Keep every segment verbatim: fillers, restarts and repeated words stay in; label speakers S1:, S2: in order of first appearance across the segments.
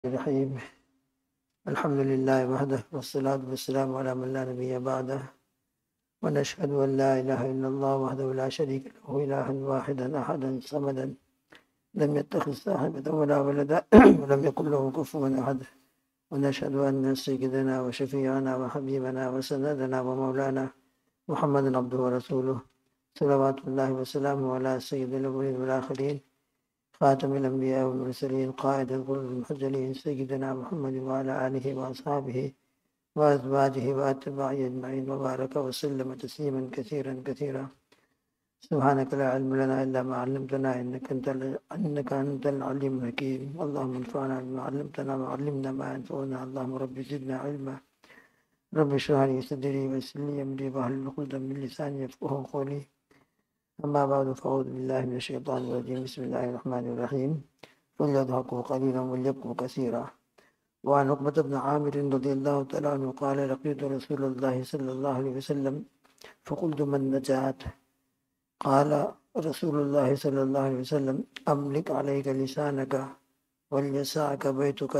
S1: الرحيم. الحمد لله وحده والصلاة والسلام على من لا نبي بعده، ونشهد أن لا إله إلا الله وحده لا شريك له إلها واحدا أحدا صمدا لم يتخذ صاحبة ولا ولدا ولم يكن له كفوا أحد، ونشهد أن سيدنا وشفيعنا وحبيبنا وسندنا ومولانا محمدا عبده ورسوله صلوات الله وسلامه على سيد الأولين والآخرين خاتم الأنبياء والمرسلين قائد الغر المحجلين سيدنا محمد وعلى آله وأصحابه وأزواجه وأتباعه أجمعين وبارك وسلم تسليما كثيرا كثيرا. سبحانك لا علم لنا إلا ما علمتنا إنك أنت إنك أنت العليم الحكيم. اللهم انفعنا بما علمتنا وعلمنا ما ينفعنا. اللهم رب زدنا علما. رب اشرح لي صدري ويسر لي أمري واحلل عقدة من لساني يفقهوا قولي. أما بعد فأعوذ بالله من الشيطان الرجيم. بسم الله الرحمن الرحيم. فليضحكوا قليلا وليبكوا كثيرا. وعن عقبة بن عامر رضي الله تعالى عنه قال لقيت رسول الله صلى الله عليه وسلم فقلت ما النجاة؟ قال رسول الله صلى الله عليه وسلم أملك عليك لسانك وليسعك بيتك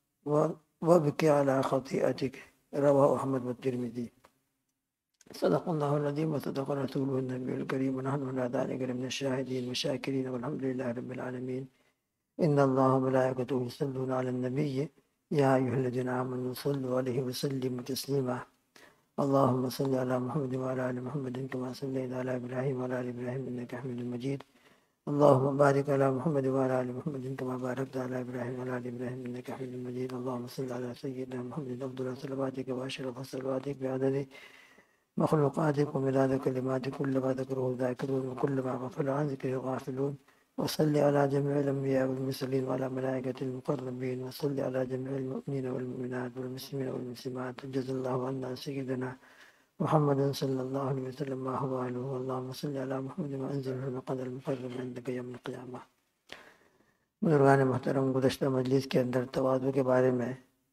S1: وابكي على خطيئتك. رواه أحمد والترمذي. صدق الله العظيم وصدق رسوله النبي الكريم ونحن على ذلك من الشاهدين والشاكرين والحمد لله رب العالمين. إن الله وملائكته يصلون على النبي يا أيها الذين آمنوا صلوا عليه وسلموا تسليما. اللهم صل على محمد وعلى آل محمد كما صليت على إبراهيم وعلى آل إبراهيم إنك حميد مجيد. اللهم بارك على محمد وعلى آل محمد كما باركت على إبراهيم وعلى آل إبراهيم إنك حميد مجيد. اللهم صل على سيدنا محمد أفضل صلواتك وأشرف صلواتك بعدد مخلوقاتك ومداد كلماتك كل ما ذكره الذاكرون وكل ما غفل عن ذكره الغافلون. وصل على جميع الأنبياء والمرسلين وعلى ملائكة المقربين. وصل على جميع المؤمنين والمؤمنات والمسلمين والمسلمات. جزا الله عنا سيدنا محمد صلى الله عليه وسلم ما هو أهله. اللهم صل على محمد وأنزله المقعد المقرب عندك يوم القيامة. بزرگان محترم، گزشتہ مجلس کے اندر تواضع کے بارے میں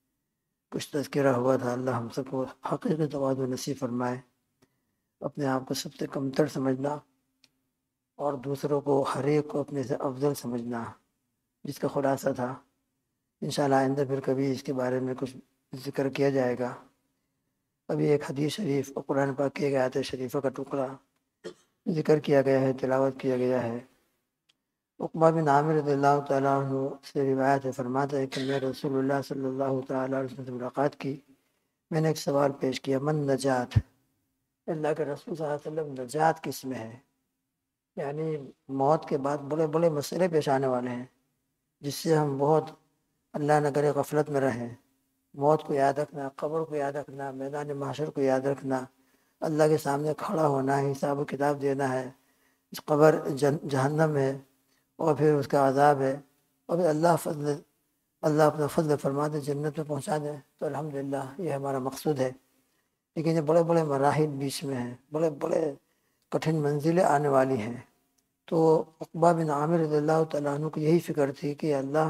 S1: کچھ تذکرہ ہوا تھا. اللہ ہم سب کو حقیقی تواضع نصیب فرمائے. اپنے آپ کو سب سے کمتر سمجھنا اور دوسروں کو ہر ایک کو اپنے سے افضل سمجھنا، جس کا خلاصہ تھا. انشاءاللہ آئندہ پھر کبھی اس کے بارے میں کچھ ذکر کیا جائے گا. ابھی ایک حدیث شریف اور قرآن پاک کے آیات شریفہ کا ٹکڑا ذکر کیا گیا ہے، تلاوت کیا گیا ہے. عقبہ بن عامر رضی اللہ تعالیٰ عنہ سے روایت ہے، فرماتا ہے کہ میں رسول اللہ صلی اللہ تعالیٰ علیہ وسلم سے ملاقات کی. میں نے ایک سوال پیش کیا، من نجات؟ اللہ کے رسول صلی اللہ علیہ وسلم نجات کس میں ہے؟ یعنی موت کے بعد بڑے بڑے مسئلے پیش آنے والے ہیں جس سے ہم بہت اللہ نہ کرے غفلت میں رہیں. موت کو یاد رکھنا، قبر کو یاد رکھنا، میدان محشر کو یاد رکھنا، اللہ کے سامنے کھڑا ہونا ہے، حساب و کتاب دینا ہے، قبر جہنم ہے اور پھر اس کا عذاب ہے، اور پھر اللہ فضل اللہ اپنا فضل فرما دے، جنت میں پہنچا دے تو الحمدللہ یہ ہمارا مقصود ہے. لیکن یہ بڑے بڑے مراحل بیچ میں ہیں، بڑے بڑے کٹھن منزلیں آنے والی ہیں. تو عقبہ بن عامر رضی اللہ تعالیٰ عنہ کو یہی فکر تھی کہ اللہ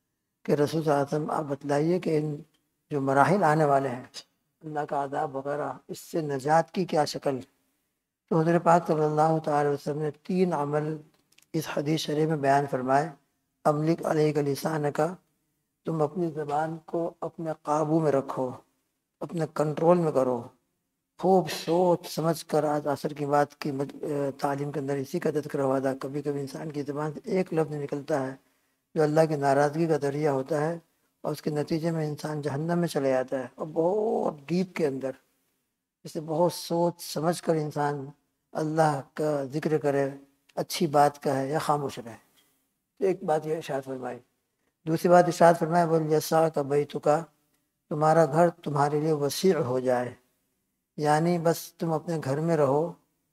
S1: کے رسول صلی اللہ علیہ وسلم آپ بتلائیے کہ ان جو مراحل آنے والے ہیں، اللہ کا عذاب وغیرہ، اس سے نجات کی کیا شکل. تو حضرت پاک صلی اللہ تعالیٰ وسلم نے تین عمل اس حدیث شریف میں بیان فرمائے. املک علیک لسانک، تم اپنی زبان کو اپنے قابو میں رکھو، اپنے کنٹرول میں کرو. خوب سوچ سمجھ کر، آج عصر کی بات کی تعلیم کے اندر اسی کا تذکرہ ہوا تھا. کبھی کبھی انسان کی زبان سے ایک لفظ نکلتا ہے جو اللہ کی ناراضگی کا ذریعہ ہوتا ہے، اور اس کے نتیجے میں انسان جہنم میں چلے جاتا ہے، اور بہت ڈیپ کے اندر. اسے بہت سوچ سمجھ کر انسان اللہ کا ذکر کرے، اچھی بات کہے یا خاموش رہے. تو ایک بات یہ ارشاد فرمائی. دوسری بات ارشاد فرمایا وَلْيَسَعْكَ بَيْتُكَ، تمہارا گھر تمہارے لیے وسیع ہو جائے. یعنی بس تم اپنے گھر میں رہو،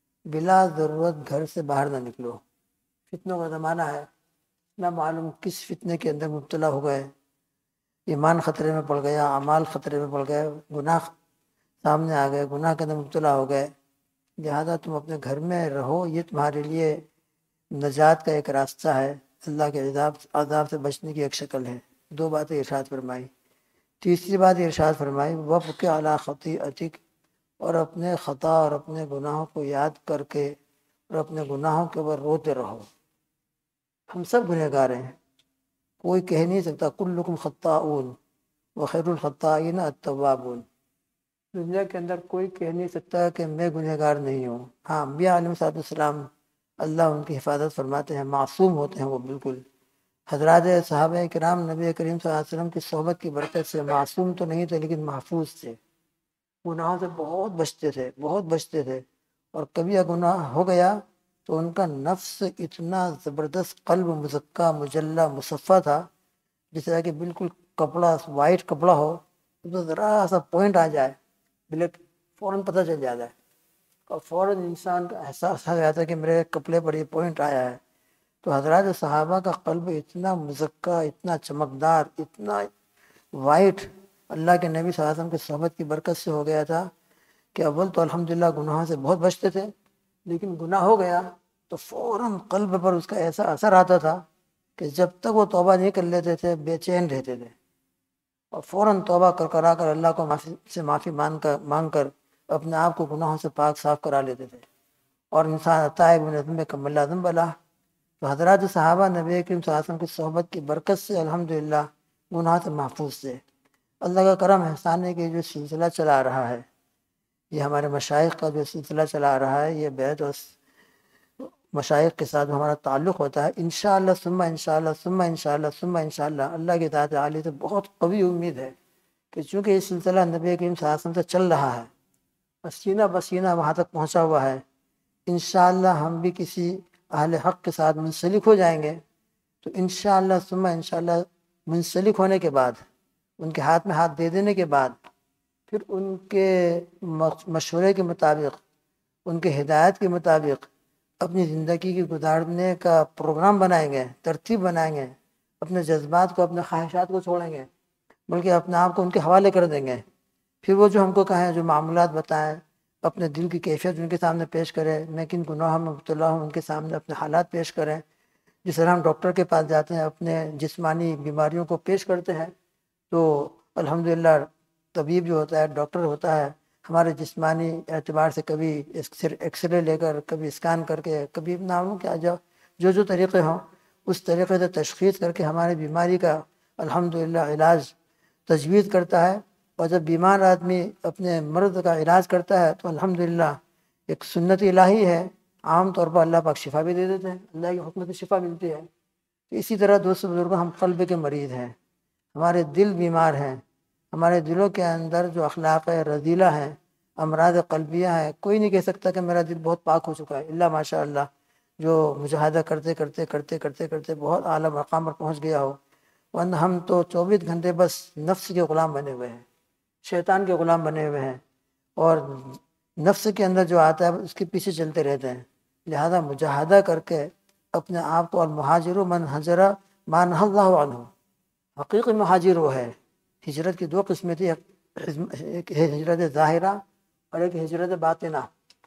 S1: بلا ضرورت گھر سے باہر نہ نکلو. فتنوں کا زمانہ ہے، نہ معلوم کس فتنے کے اندر مبتلا ہو گئے. ایمان خطرے میں پڑ گیا، اعمال خطرے میں پڑ گئے، گناہ سامنے آ گئے، گناہ کے اندر مبتلا ہو گئے. لہذا تم اپنے گھر میں رہو، یہ تمہارے لیے نجات کا ایک راستہ ہے، اللہ کے عذاب عذاب سے بچنے کی ایک شکل ہے. دو باتیں ارشاد فرمائی. تیسری بات ارشاد فرمائی وَابْكِ عَلَىٰ خَطِيئَتِكَ، اور اپنے خطا اور اپنے گناہوں کو یاد کر کے اور اپنے گناہوں کے اوپر روتے رہو. ہم سب گنہگار ہیں، کوئی کہہ نہیں سکتا کلکم خطاؤن وخیر الخطائین التوابون، دنیا کے اندر کوئی کہہ نہیں سکتا کہ میں گنہگار نہیں ہوں۔ ہاں انبیاء علیہ السلام اللہ ان کی حفاظت فرماتے ہیں، معصوم ہوتے ہیں وہ بالکل۔ حضرات صحابہ کرام نبی کریم صلی اللہ علیہ وسلم کی صحبت کی برکت سے معصوم تو نہیں تھے لیکن محفوظ تھے، گناہوں سے بہت بچتے تھے، بہت بچتے تھے، اور کبھی گناہ ہو گیا تو ان کا نفس اتنا زبردست قلب مزکہ مجلہ مصفہ تھا، جس طرح کہ بالکل کپڑا وائٹ کپڑا ہو تو ذرا سا پوائنٹ آ جائے بلیک فوراً پتہ چل جاتا ہے، اور فوراً انسان کا احساس ہو جاتا ہے کہ میرے کپڑے پر یہ پوائنٹ آیا ہے۔ تو حضرات صحابہ کا قلب اتنا مزکہ، اتنا چمکدار، اتنا وائٹ اللہ کے نبی صلی اللہ علیہ وسلم کی صحبت کی برکت سے ہو گیا تھا کہ اول تو الحمدللہ گناہوں سے بہت بچتے تھے، لیکن گناہ ہو گیا تو فوراً قلب پر اس کا ایسا اثر آتا تھا کہ جب تک وہ توبہ نہیں کر لیتے تھے بے چین رہتے تھے، اور فوراً توبہ کر کرا کر اللہ کو معافی سے معافی مانگ کر مانگ کر اپنے آپ کو گناہوں سے پاک صاف کرا لیتے تھے، اور انسان تائب من الذنب کمن لا ذنب لہ۔ تو حضرات صحابہ نبی کریم صلی اللہ علیہ وسلم کی صحبت کی برکت سے الحمدللہ گناہ سے محفوظ تھے۔ اللہ کا کرم احسان ہے کہ جو سلسلہ چلا رہا ہے، یہ ہمارے مشائخ کا جو سلسلہ چلا رہا ہے، یہ بیعت اور مشائخ کے ساتھ ہمارا تعلق ہوتا ہے، انشاءاللہ ثم انشاءاللہ ثم انشاءاللہ ثم انشاءاللہ اللہ کی ذات عالی سے بہت قوی امید ہے کہ چونکہ یہ سلسلہ نبی کریم صلی اللہ علیہ وسلم سے چل رہا ہے، پسینہ پسینہ وہاں تک پہنچا ہوا ہے، انشاءاللہ ہم بھی کسی اہل حق کے ساتھ منسلک ہو جائیں گے، تو انشاءاللہ ثم انشاءاللہ منسلک ہونے کے بعد، ان کے ہاتھ میں ہاتھ دے دینے کے بعد، پھر ان کے مشورے کے مطابق، ان کے ہدایت کے مطابق اپنی زندگی کی گزارنے کا پروگرام بنائیں گے، ترتیب بنائیں گے، اپنے جذبات کو، اپنے خواہشات کو چھوڑیں گے، بلکہ اپنے آپ کو ان کے حوالے کر دیں گے۔ پھر وہ جو ہم کو کہیں، جو معاملات بتائیں، اپنے دل کی کیفیت ان کے سامنے پیش کریں، میں کن گناہوں میں مبتلا ہوں ان کے سامنے اپنے حالات پیش کریں۔ جس طرح ہم ڈاکٹر کے پاس جاتے ہیں، اپنے جسمانی بیماریوں کو پیش کرتے ہیں، تو الحمدللہ طبیب جو ہوتا ہے، ڈاکٹر ہوتا ہے، ہمارے جسمانی اعتبار سے کبھی ایکس رے لے کر، کبھی اسکین کر کے، کبھی ناموں کیا جو جو جو طریقے ہوں اس طریقے سے تشخیص کر کے ہماری بیماری کا الحمدللہ علاج تجویز کرتا ہے۔ اور جب بیمار آدمی اپنے مرض کا علاج کرتا ہے تو الحمدللہ ایک سنت الہی ہے، عام طور پر اللہ پاک شفا بھی دے دیتے ہیں، اللہ کے حکم سے شفا ملتی ہے۔ اسی طرح دوستو بزرگوں، ہم قلب کے مریض ہیں، ہمارے دل بیمار ہیں، ہمارے دلوں کے اندر جو اخلاق رذیلہ ہیں، امراض قلبیہ ہیں، کوئی نہیں کہہ سکتا کہ میرا دل بہت پاک ہو چکا ہے، اللہ ماشاء اللہ جو مجاہدہ کرتے کرتے کرتے کرتے کرتے بہت اعلیٰ مقام پر پہنچ گیا ہو، ورنہ ہم تو چوبیس گھنٹے بس نفس کے غلام بنے ہوئے ہیں، شیطان کے غلام بنے ہوئے ہیں، اور نفس کے اندر جو آتا ہے اس کے پیچھے چلتے رہتے ہیں۔ لہذا مجاہدہ کر کے اپنے آپ کو، المہاجر من ہجر ما نہی اللہ عنہ، حقیقی مہاجر وہ ہے۔ ہجرت کی دو قسمیں تھی، ایک ہجرت ظاہرہ اور ایک ہجرت باطنہ۔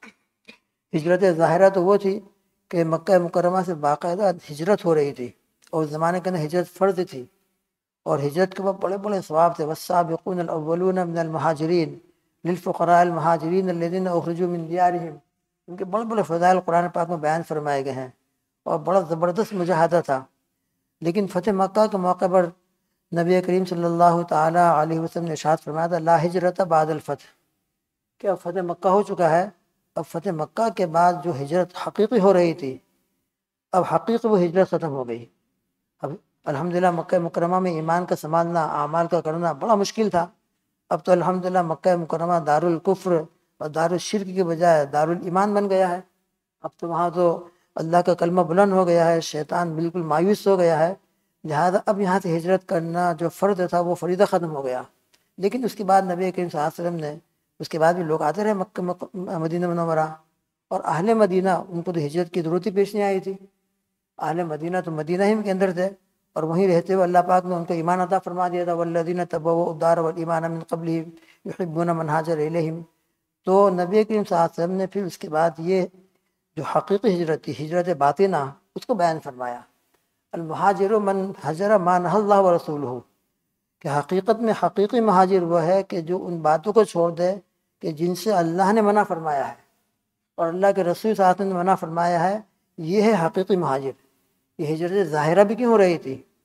S1: ہجرت ظاہرہ تو وہ تھی کہ مکہ مکرمہ سے باقاعدہ ہجرت ہو رہی تھی، اور اس زمانے کے اندر ہجرت فرض تھی، اور ہجرت کے بعد بڑے بڑے ثواب تھے، والسابقون الاولون من المہاجرین للفقراء المہاجرین الذین اخرجوا من دیارہم، ان کے بڑے بڑے فضائل قرآن پاک میں بیان فرمائے گئے ہیں، اور بڑا زبردست مجاہدہ تھا۔ لیکن فتح مکہ کے موقع پر نبی کریم صلی اللہ تعالی علیہ وسلم نے ارشاد فرمایا تھا، لا ہجرت بعد الفتح، کہ اب فتح مکہ ہو چکا ہے، اب فتح مکہ کے بعد جو ہجرت حقیقی ہو رہی تھی، اب حقیقی وہ ہجرت ختم ہو گئی۔ اب الحمدللہ مکہ مکرمہ میں ایمان کا سنبھالنا، اعمال کا کرنا بڑا مشکل تھا، اب تو الحمدللہ مکہ مکرمہ دار الکفر اور دار الشرک کے بجائے دار الایمان بن گیا ہے۔ اب تو وہاں تو اللہ کا کلمہ بلند ہو گیا ہے، شیطان بالکل مایوس ہو گیا ہے، لہذا اب یہاں سے ہجرت کرنا جو فرض تھا وہ فریضہ ختم ہو گیا۔ لیکن اس کے بعد نبی کریم صلی اللہ علیہ وسلم نے، اس کے بعد بھی لوگ آتے رہے مکہ مدینہ منورہ، اور اہل مدینہ ان کو تو ہجرت کی ضرورت ہی پیش نہیں آئی تھی، اہل مدینہ تو مدینہ ہی کے اندر تھے، اور وہیں رہتے ہوئے اللہ پاک نے ان کو ایمان عطا فرما دیا تھا، والذین تبوؤا الدار والایمان من قبلہم یحبون من ہاجر الیہم۔ تو نبی کریم صلی اللہ علیہ وسلم نے پھر اس کے بعد یہ جو حقیقی ہجرت تھی، ہجرت باطنہ، اس کو بیان فرمایا، المہاجر من ہجر ما نہی اللہ ورسولہ، کہ حقیقت میں حقیقی مہاجر وہ ہے کہ جو ان باتوں کو چھوڑ دے کہ جن سے اللہ نے منع فرمایا ہے اور اللہ کے رسول صلی اللہ علیہ وسلم نے منع فرمایا ہے، یہ ہے حقیقی مہاجر۔ یہ ہجرت ظاہرہ بھی کیوں ہو رہی تھی؟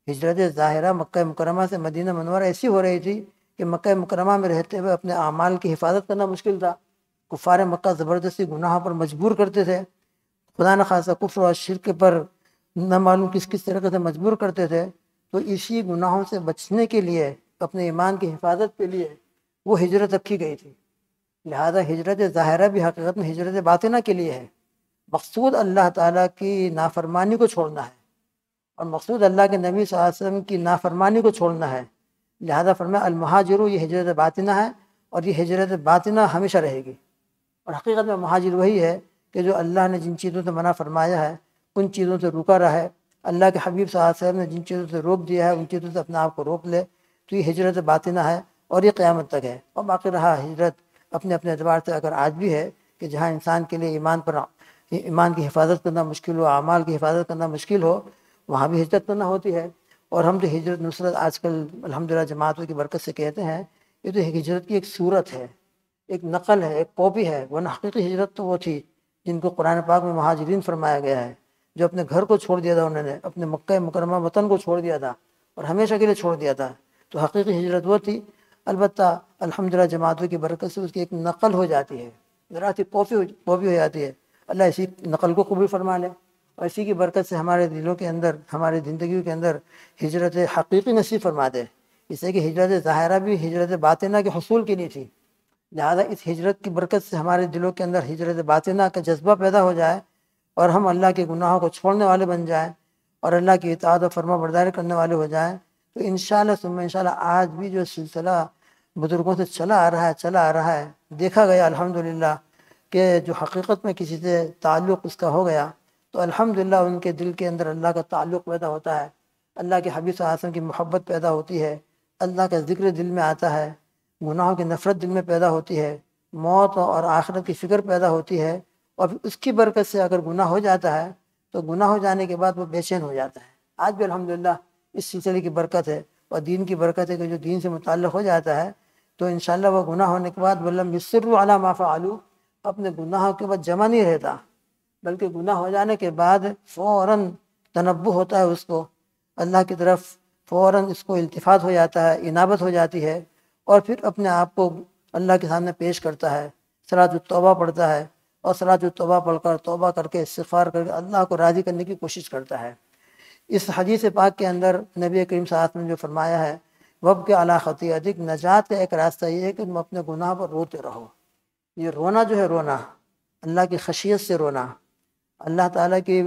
S1: ہجرت ظاہرہ مکہ مکرمہ سے مدینہ منورہ ایسی ہو رہی تھی کہ مکہ مکرمہ میں رہتے ہوئے اپنے اعمال کی حفاظت کرنا مشکل تھا۔ کفار مکہ زبردستی گناہوں پر مجبور کرتے تھے، خدا نخواستہ کفر اور شرک پر نہ معلوم کس کس طریقے سے مجبور کرتے تھے۔ تو اسی گناہوں سے بچنے کے لیے، اپنے ایمان کی حفاظت کے لیے وہ ہجرت رکھی گئی تھی۔ لہذا ہجرت ظاہرہ بھی حقیقت میں ہجرت باطنہ کے لیے ہے۔ مقصود اللہ تعالیٰ کی نافرمانی کو چھوڑنا ہے، اور مقصود اللہ کے نبی صلی اللہ علیہ وسلم کی نافرمانی کو چھوڑنا ہے۔ لہذا فرمایا المہاجر، یہ ہجرت باطنہ ہے، اور یہ ہجرت باطنہ ہمیشہ رہے گی۔ اور حقیقت میں مہاجر وہی ہے کہ جو اللہ نے جن چیزوں سے منع فرمایا ہے ان چیزوں سے رکا رہا ہے، اللہ کے حبیب صلی اللہ علیہ وسلم نے جن چیزوں سے روک دیا ہے ان چیزوں سے اپنے آپ کو روک لے، تو یہ ہجرت باطنہ ہے اور یہ قیامت تک ہے۔ اور باقی رہا ہجرت اپنے اپنے اعتبار سے اگر آج بھی ہے کہ جہاں انسان کے لیے ایمان پر ایمان کی حفاظت کرنا مشکل ہو، اعمال کی حفاظت کرنا مشکل ہو، وہاں بھی ہجرت کرنا ہوتی ہے۔ اور ہم تو ہجرت نصرت آج کل الحمدللہ جماعتوں کی برکت سے کہتے ہیں، یہ تو ہجرت کی ایک صورت ہے، ایک نقل ہے، ایک کاپی ہے، ورنہ حقیقی ہجرت تو وہ تھی جن کو قرآن پاک میں مہاجرین فرمایا گیا ہے، جو اپنے گھر کو چھوڑ دیا تھا، انہوں نے اپنے مکہ مکرمہ وطن کو چھوڑ دیا تھا اور ہمیشہ کے لیے چھوڑ دیا تھا۔ تو حقیقی ہجرت وہ تھی۔ البتہ الحمدللہ جماعتوں کی برکت سے اس کی ایک نقل ہو جاتی ہے، ذرا سی کاپی کاپی ہو جاتی ہے۔ اللہ اسی نقل کو قبول فرما لے، اور اسی کی برکت سے ہمارے دلوں کے اندر، ہماری زندگیوں کے اندر ہجرت حقیقی نصیب فرما دے۔ اس لیے کہ ہجرت ظاہرہ بھی ہجرت باطنہ کے حصول کی نہیں تھی، لہذا اس ہجرت کی برکت سے ہمارے دلوں کے اندر ہجرت باطنہ کا جذبہ پیدا ہو جائے، اور ہم اللہ کے گناہوں کو چھوڑنے والے بن جائیں اور اللہ کی اطاعت و فرما برداری کرنے والے ہو جائیں، تو انشاءاللہ ثم انشاءاللہ آج بھی جو سلسلہ بزرگوں سے چلا آ رہا ہے چلا آ رہا ہے دیکھا گیا الحمدللہ کہ جو حقیقت میں کسی سے تعلق اس کا ہو گیا تو الحمدللہ ان کے دل کے اندر اللہ کا تعلق پیدا ہوتا ہے، اللہ کے حبیب صلی اللہ علیہ وسلم کی محبت پیدا ہوتی ہے، اللہ کا ذکر دل میں آتا ہے، گناہوں کی نفرت دل میں پیدا ہوتی ہے، موت اور آخرت کی فکر پیدا ہوتی ہے، اور پھر اس کی برکت سے اگر گناہ ہو جاتا ہے تو گناہ ہو جانے کے بعد وہ بے چین ہو جاتا ہے۔ آج بھی الحمدللہ اس سلسلے کی برکت ہے اور دین کی برکت ہے کہ جو دین سے متعلق ہو جاتا ہے تو انشاءاللہ وہ گناہ ہونے کے بعد وَلَمْ يُصِرُّوا عَلَىٰ مَا فَعَلُوا، اپنے گناہوں کے بعد جمع نہیں رہتا، بلکہ گناہ ہو جانے کے بعد فوراً تنبہ ہوتا ہے، اس کو اللہ کی طرف فوراً اس کو التفات ہو جاتا ہے، انابت ہو جاتی ہے، اور پھر اپنے آپ کو اللہ کے سامنے پیش کرتا ہے، صلاۃ التوبہ پڑھتا ہے، اور صلاۃ التوبہ پڑھ کر توبہ کر کے استغفار کر کے اللہ کو راضی کرنے کی کوشش کرتا ہے۔ اس حدیث پاک کے اندر نبی کریم صلی اللہ علیہ وسلم نے جو فرمایا ہے وب کے علی خطیئتک، نجات کا ایک راستہ یہ ہے کہ تم اپنے گناہ پر روتے رہو۔ یہ رونا جو ہے، رونا اللہ کی خشیت سے رونا، اللہ تعالیٰ کی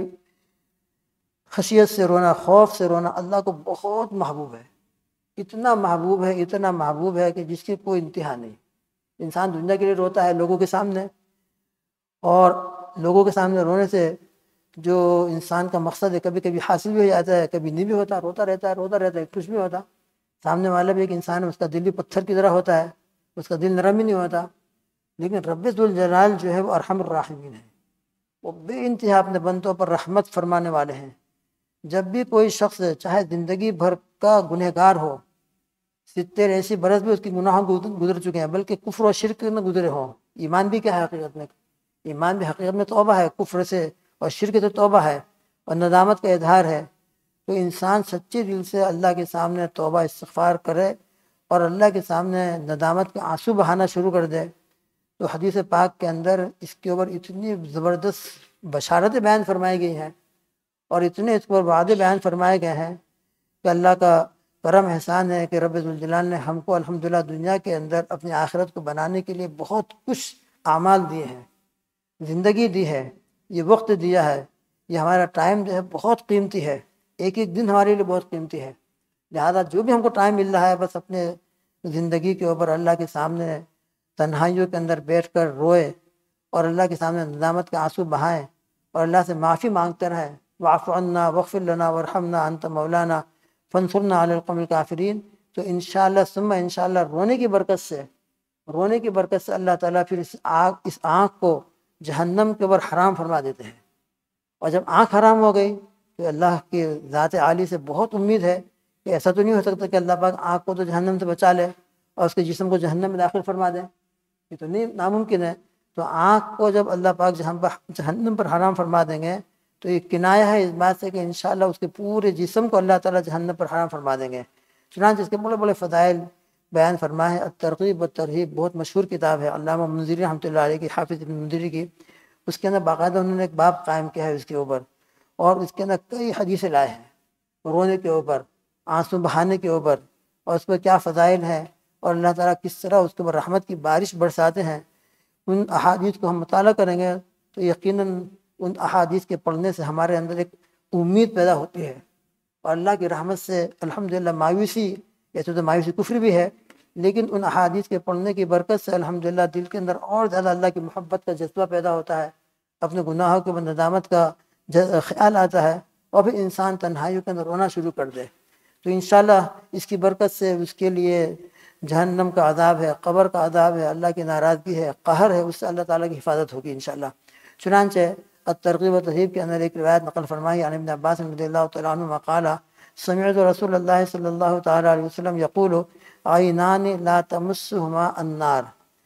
S1: خشیت سے رونا، خوف سے رونا اللہ کو بہت محبوب ہے، اتنا محبوب ہے اتنا محبوب ہے کہ جس کی کوئی انتہا نہیں۔ انسان دنیا کے لیے روتا ہے لوگوں کے سامنے، اور لوگوں کے سامنے رونے سے جو انسان کا مقصد ہے کبھی کبھی حاصل بھی ہو جاتا ہے، کبھی نہیں بھی ہوتا، روتا رہتا ہے روتا رہتا ہے کچھ بھی ہوتا، سامنے والا بھی ایک انسان ہے، اس کا دل بھی پتھر کی طرح ہوتا ہے، اس کا دل نرم ہی نہیں ہوتا۔ لیکن رب ذوالجلال جو ہے وہ ارحم الراحمین ہے، وہ بے انتہا اپنے بندوں پر رحمت فرمانے والے ہیں۔ جب بھی کوئی شخص چاہے زندگی بھر کا گنہگار ہو، ستر ایسی برس بھی اس کی گناہوں گزر چکے ہیں، بلکہ کفر و شرک نہ گزرے ہوں، ایمان بھی کیا ہے حقیقت میں؟ ایمان بھی حقیقت میں توبہ ہے، کفر سے اور شرک سے توبہ ہے اور ندامت کا اظہار ہے۔ تو انسان سچے دل سے اللہ کے سامنے توبہ استغفار کرے اور اللہ کے سامنے ندامت کے آنسو بہانا شروع کر دے، تو حدیث پاک کے اندر اس کے اوپر اتنی زبردست بشارتیں بیان فرمائی گئی ہیں اور اتنے اس پر وعدے بیان فرمائے گئے ہیں کہ اللہ کا کرم احسان ہے کہ رب ذوالجلال نے ہم کو الحمدللہ دنیا کے اندر اپنی آخرت کو بنانے کے لیے بہت کچھ اعمال دیے ہیں، زندگی دی ہے، یہ وقت دیا ہے، یہ ہمارا ٹائم جو ہے بہت قیمتی ہے، ایک ایک دن ہمارے لیے بہت قیمتی ہے۔ لہذا جو بھی ہم کو ٹائم مل رہا ہے بس اپنے زندگی کے اوپر اللہ کے سامنے تنہائیوں کے اندر بیٹھ کر روئے اور اللہ کے سامنے ندامت کے آنسو بہائیں اور اللہ سے معافی مانگتے رہیں، واعف عنا واغفر لنا وارحمنا انت مولانا فانصرنا علی القوم الکافرین۔ تو انشاءاللہ ثم انشاءاللہ رونے کی برکت سے رونے کی برکت سے اللہ تعالیٰ پھر اس آنکھ اس آنکھ کو جہنم کے اوپر حرام فرما دیتے ہیں، اور جب آنکھ حرام ہو گئی تو اللہ کی ذات عالی سے بہت امید ہے کہ ایسا تو نہیں ہو سکتا کہ اللہ پاک آنکھ کو تو جہنم سے بچا لے اور اس کے جسم کو جہنم میں داخل فرما دے، یہ تو نہیں ناممکن ہے۔ تو آنکھ کو جب اللہ پاک جہنم پر حرام فرما دیں گے تو یہ کنایا ہے اس بات سے کہ انشاءاللہ اس کے پورے جسم کو اللہ تعالیٰ جہنم پر حرام فرما دیں گے۔ چنانچہ اس کے بڑے بڑے فضائل بیان فرمائے ہیں۔ الترغیب والترہیب بہت مشہور کتاب ہے علامہ منذری رحمۃ اللہ علیہ کی، حافظ ابن منذری کی، اس کے اندر باقاعدہ انہوں نے ایک باب قائم کیا ہے اس کے اوپر، اور اس کے اندر کئی حدیثیں لائے ہیں رونے کے اوپر، آنسو بہانے کے اوپر، اور اس پر کیا فضائل ہیں، اور اللہ تعالیٰ کس طرح اس کے اوپر رحمت کی بارش برساتے ہیں۔ ان احادیث کو ہم مطالعہ کریں گے تو یقیناً ان احادیث کے پڑھنے سے ہمارے اندر ایک امید پیدا ہوتی ہے، اور اللہ کی رحمت سے الحمدللہ مایوسی، ایسے تو مایوسی کفر بھی ہے، لیکن ان احادیث کے پڑھنے کی برکت سے الحمدللہ دل کے اندر اور زیادہ اللہ کی محبت کا جذبہ پیدا ہوتا ہے، اپنے گناہوں کے اوپر ندامت کا خیال آتا ہے، اور پھر انسان تنہائیوں کے اندر رونا شروع کر دے۔ تو انشاءاللہ اس کی برکت سے اس کے لیے جہنم کا عذاب ہے، قبر کا عذاب ہے، اللہ کی ناراضگی ہے، قہر ہے، اس سے اللہ تعالیٰ کی حفاظت ہوگی انشاءاللہ۔ چنانچہ الترغیب و ترہیب کے اندر ایک روایت نقل فرمائی عن ابن عباس رضی اللہ تعالیٰ عنہ قال سمعت رسول اللہ صلی اللہ تعالیٰ علیہ وسلم یقول عینان لا تمسہما النار۔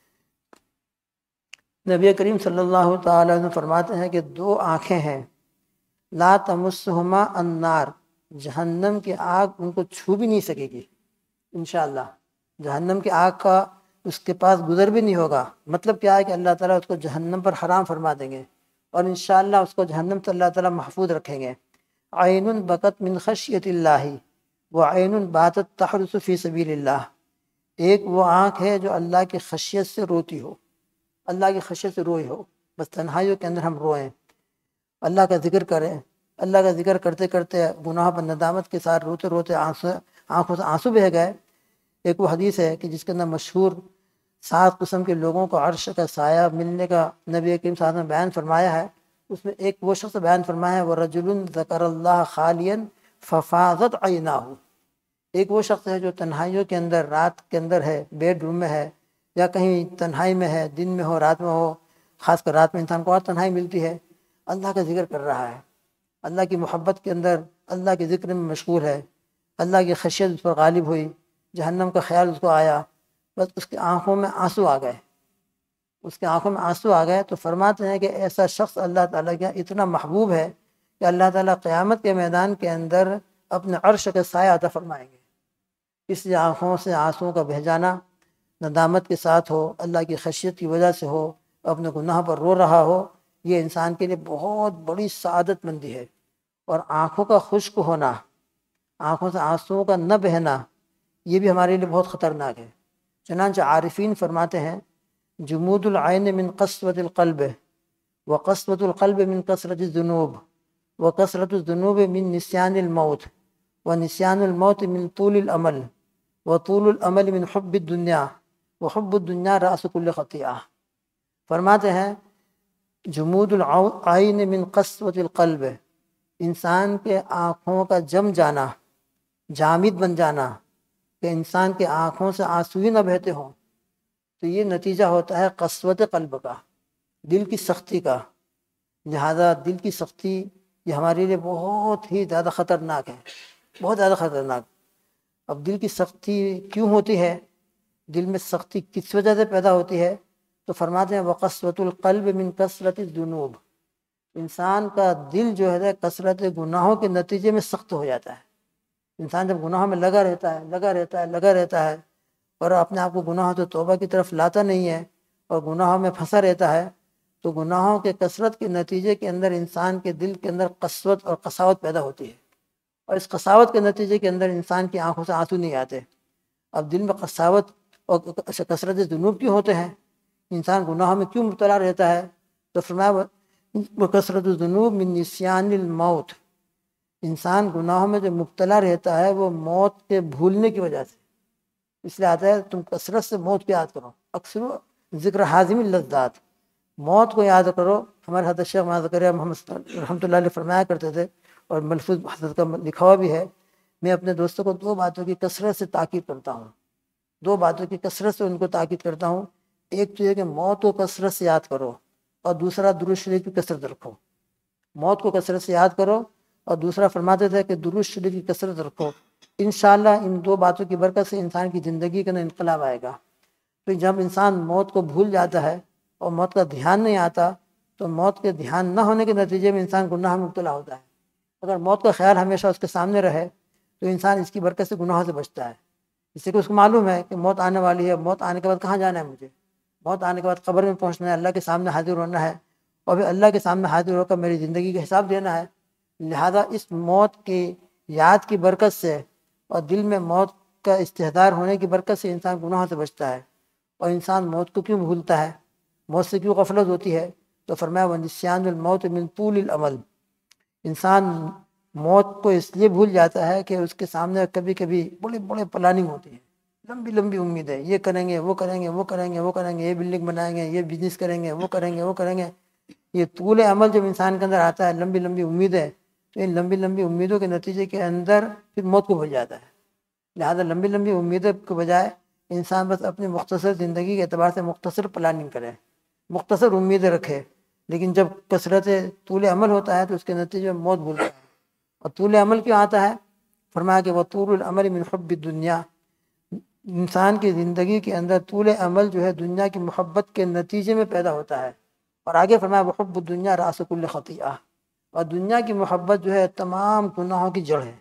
S1: نبی کریم صلی اللہ تعالیٰ عنہ فرماتے ہیں کہ دو آنکھیں ہیں، لا تمسہما النار، جہنم کی آگ ان کو چھو بھی نہیں سکے گی انشاءاللہ، جہنم کی آگ کا اس کے پاس گزر بھی نہیں ہوگا۔ مطلب کیا ہے کہ اللہ تعالیٰ اس کو جہنم پر حرام فرما دیں گے، اور انشاءاللہ اس کو جہنم سے اللہ تعالیٰ محفوظ رکھیں گے۔ عین بکت من خشیت اللہ وعین باتت تحرس فی سبیل اللہ، ایک وہ آنکھ ہے جو اللہ کی خشیت سے روتی ہو، اللہ کی خشیت سے روئی ہو، بس تنہائیوں کے اندر ہم روئیں، اللہ کا ذکر کریں، اللہ کا ذکر کرتے کرتے گناہ پر ندامت کے ساتھ روتے روتے آنسو آنکھوں سے آنسو بہہ گئے۔ ایک وہ حدیث ہے کہ جس کے اندر مشہور سات قسم کے لوگوں کو عرش کا سایہ ملنے کا نبی کریم صلی اللہ علیہ وسلم نے بیان فرمایا ہے۔ اس میں ایک وہ شخص بیان فرمایا ہے وَرَجُلٌ ذَكَرَ اللَّهَ خَالِيًا فَفَاضَتْ عَيْنَاهُ، ایک وہ شخص ہے جو تنہائیوں کے اندر، رات کے اندر ہے، بیڈ روم میں ہے، یا کہیں تنہائی میں ہے، دن میں ہو رات میں ہو، خاص کر رات میں انسان کو اور تنہائی ملتی ہے، اللہ کا ذکر کر رہا ہے، اللہ کی محبت کے اندر اللہ کے ذکر میں مشغول ہے، اللہ کی خشیت اس پر غالب ہوئی، جہنم کا خیال اس کو آیا، بس اس کی آنکھوں میں آنسو آ گئے، اس کے آنکھوں میں آنسو آ گئے۔ تو فرماتے ہیں کہ ایسا شخص اللہ تعالیٰ کا اتنا محبوب ہے کہ اللہ تعالیٰ قیامت کے میدان کے اندر اپنے عرش کا سایہ عطا فرمائیں گے۔ اس لیے آنکھوں سے آنسوؤں کا بہہ جانا ندامت کے ساتھ ہو، اللہ کی خشیت کی وجہ سے ہو، اپنے گناہ پر رو رہا ہو، یہ انسان کے لیے بہت بڑی سعادت مندی ہے۔ اور آنکھوں کا خشک ہونا، آنکھوں سے آنسوؤں کا نہ بہنا، یہ بھی ہمارے لیے بہت خطرناک ہے۔ چنانچہ عارفین فرماتے ہیں جمود العین من قسوۃ القلب وقسوۃ القلب من کثرت الذنوب وکثرت الذنوب من نسیان الموت ونسیان الموت من طول العمل وطول العمل من حب الدنیا وحب الدنیا رأس کل خطیئہ۔ فرماتے ہیں جمود العین من قسوۃ القلب، انسان کے آنکھوں کا جم جانا، جامد بن جانا، کہ انسان کے آنکھوں سے آنسو ہی نہ بہتے ہوں، تو یہ نتیجہ ہوتا ہے قسوت قلب کا، دل کی سختی کا۔ لہذا دل کی سختی یہ ہمارے لیے بہت ہی زیادہ خطرناک ہے، بہت زیادہ خطرناک۔ اب دل کی سختی کیوں ہوتی ہے، دل میں سختی کس وجہ سے پیدا ہوتی ہے، تو فرماتے ہیں وقسوۃ القلب من کثرت الذنوب، انسان کا دل جو ہے کثرت گناہوں کے نتیجے میں سخت ہو جاتا ہے۔ انسان جب گناہوں میں لگا رہتا ہے لگا رہتا ہے لگا رہتا ہے اور اپنے آپ کو گناہوں سے توبہ کی طرف لاتا نہیں ہے اور گناہوں میں پھنسا رہتا ہے، تو گناہوں کے کثرت کے نتیجے کے اندر انسان کے دل کے اندر قسوت اور قساوت پیدا ہوتی ہے، اور اس قساوت کے نتیجے کے اندر انسان کی آنکھوں سے آنسو نہیں آتے۔ اب دل میں قساوت اور کثرت ذنوب کیوں ہوتے ہیں، انسان گناہوں میں کیوں مبتلا رہتا ہے، تو فرمایا وکثرت الذنوب من نسیان الموت، انسان گناہوں میں جو مبتلا رہتا ہے وہ موت کے بھولنے کی وجہ سے، اس لیے آتا ہے تم کثرت سے موت کو یاد کرو، اکثر ذکر حازم اللذات، موت کو یاد کرو۔ ہمارے حضرت شیخ مولانا زکریا محمد رحمۃ اللہ علیہ فرمایا کرتے تھے، اور ملفوظ حضرت کا لکھا ہوا بھی ہے، میں اپنے دوستوں کو دو باتوں کی کثرت سے تاکید کرتا ہوں، دو باتوں کی کثرت سے ان کو تاکید کرتا ہوں، ایک تو یہ کہ موت کو کثرت سے یاد کرو، اور دوسرا درود شریف کی کثرت رکھو۔ موت کو کثرت سے یاد کرو، اور دوسرا فرماتے تھے کہ درود شریف کی کثرت رکھو۔ انشاءاللہ ان دو باتوں کی برکت سے انسان کی زندگی کا انقلاب آئے گا۔ تو جب انسان موت کو بھول جاتا ہے اور موت کا دھیان نہیں آتا، تو موت کے دھیان نہ ہونے کے نتیجے میں انسان گناہ میں مبتلا ہوتا ہے۔ اگر موت کا خیال ہمیشہ اس کے سامنے رہے تو انسان اس کی برکت سے گناہوں سے بچتا ہے، اس سے کہ اس کو معلوم ہے کہ موت آنے والی ہے، موت آنے کے بعد کہاں جانا ہے مجھے، موت آنے کے بعد قبر میں پہنچنا ہے، اللہ کے سامنے حاضر ہونا ہے، اور پھر اللہ کے سامنے حاضر ہو کر میری زندگی کا حساب دینا ہے۔ لہذا اس موت کی یاد کی برکت سے اور دل میں موت کا استحضار ہونے کی برکت سے انسان گناہوں سے بچتا ہے۔ اور انسان موت کو کیوں بھولتا ہے، موت سے کیوں غفلت ہوتی ہے؟ تو فرمایا وَنِسْيَانُ الْمَوْتِ مِنْ طُولِ الْأَمَلِ، انسان موت کو اس لیے بھول جاتا ہے کہ اس کے سامنے کبھی کبھی بڑے بڑے پلاننگ ہوتی ہے، لمبی لمبی امید ہے، یہ کریں گے وہ کریں گے وہ کریں گے وہ کریں گے، یہ بلڈنگ بنائیں گے، یہ بزنس کریں گے، وہ کریں گے وہ کریں گے۔ یہ طول عمل جب انسان کے اندر آتا ہے، لمبی لمبی امید ہے، تو ان لمبی لمبی امیدوں کے نتیجے کے اندر پھر موت کو بھول جاتا ہے۔ لہذا لمبی لمبی امیدوں کے بجائے انسان بس اپنی مختصر زندگی کے اعتبار سے مختصر پلاننگ کرے، مختصر امیدیں رکھے، لیکن جب کثرت طول عمل ہوتا ہے تو اس کے نتیجے میں موت بھولتا ہے۔ اور طول عمل کیوں آتا ہے؟ فرمایا کہ وہ طول العمل من حب الدنیا، انسان کی زندگی کے اندر طول عمل جو ہے دنیا کی محبت کے نتیجے میں پیدا ہوتا ہے۔ اور آگے فرمایا وحب الدنیا راس کل خطیئہ، اور دنیا کی محبت جو ہے تمام گناہوں کی جڑ ہے۔